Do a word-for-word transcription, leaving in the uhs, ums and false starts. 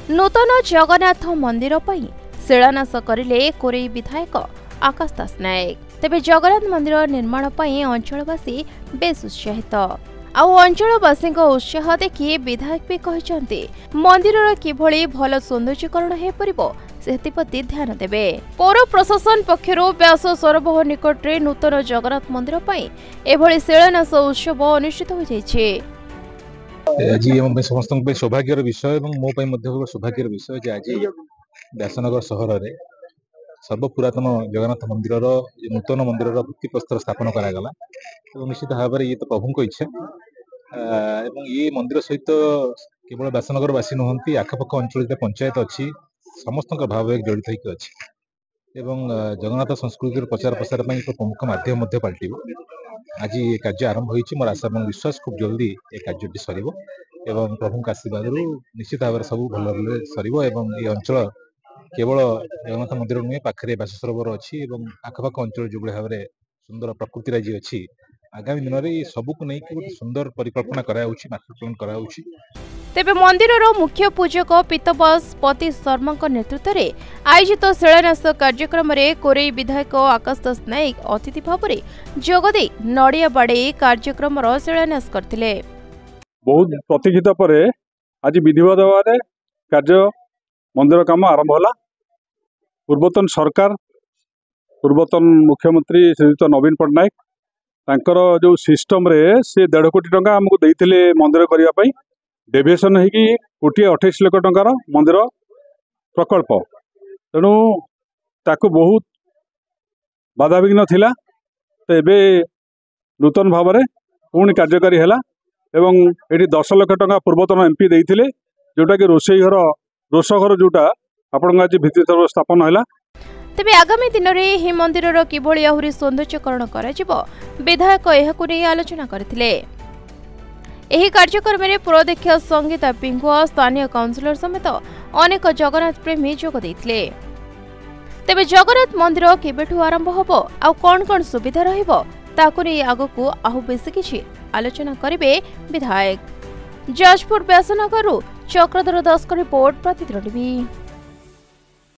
नूतन जगन्नाथ मंदिर पर शिलान्यास करिले कोरेई विधायक आकाश दास नायक। तेबे जगन्नाथ मंदिर निर्माण पर अंचलवासी बेस उत्साहित। आउ अंचलवासी उत्साह देखि विधायक भी कहते मंदिर किभली भल सौंदर्यकरण हो पारिबो सेतिप्रति ध्यान देबे। पौर प्रशासन पक्षर व्यास सरोवर निकट में नूतन जगन्नाथ मंदिर पर एभली शिलान्यास उत्सव अनुष्ठित हो जाइछे। आज समस्त सौभाग्यर विषय और मो सौभाग्यर विषय जे आज व्यासनगर सहर में सर्वपुरातन जगन्नाथ मंदिर नूतन मंदिर भित्तिप्रस्तर स्थापन करागला। निश्चित भाव में ये तो प्रभु इच्छा एवं ये मंदिर सहित केवल व्यासनगर बासी नुहति आखपाख अंचल जो पंचायत अच्छी समस्त भाव जड़ित होकर अच्छी एवं जगन्नाथ संस्कृति प्रचार प्रसार एक प्रमुख माध्यम पलटि। आज ये कार्य आरंभ होती मोर आशा और विश्वास खूब जल्दी ये कार्य सर एवं प्रभु आशीर्वाद निश्चित भाव सब भल सर एवं ये अंचल केवल जगन्नाथ मंदिर नुहे पाखे व्यास सरोवर अच्छी आखपाख अंचल जो भाव में सुंदर प्रकृति राज्य अच्छी आगामी दिन में सबको नहीं कि सुंदर परिकल्पना कराउछि मास्टर प्लान कराउछि। तेबे मंदिर मुख्य पूजक पीतबस पति शर्मा नेतृत्व में आयोजित शिलान्यास कार्यक्रम में कोरेई विधायक आकाश दास नायक अतिथि भाव में जोगदे नड़िया बाड़े कार्यक्रम शिलान्यास करथिले। बहुत प्रतीक्षित पर आज विधिवत भाव कार्य मंदिर काम आरंभ होला। पूर्वतन सरकार पूर्वतन मुख्यमंत्री श्रीयुत नवीन पट्टनायक तांकर जो सिस्टम रे से डेढ़ कोटी टंका आमको देइथिले मंदिर करिया पई डेविएशन होगी कोटी अठाईस लाख टंकार मंदिर प्रकल्प तेणु ताकू बहुत बाधाविघ्न थिला। तो एबे नूतन भाव में पुणी कार्यकारी है एवं ये दस लाख टंका पूर्वतन एमपी देइथिले जोटा कि रोषेई घर रोष घर जोटा आपण आज भित्ति स्थापन है। तेबे आगामी दिन में ही मंदिर किभली आहुरी सौंदर्यकरण करा विधायक एहाकु नै आलोचना करथिले। एही कार्यक्रम में पुरोध्यक्ष संगीता पिंगुआ स्थानीय काउंसिलर समेत अनेक जगन्नाथ प्रेमी जोग देइथिले। तेबे जगन्नाथ मंदिर केबेठु आरंभ होबो आ कोन कोन सुविधा रहिबो ताकु नै आगकु आहु बेसी किछि आलोचना करिवे विधायक। जाजपुर व्यासनगरु चक्रधर दास रिपोर्ट प्रतिदिन टीवी।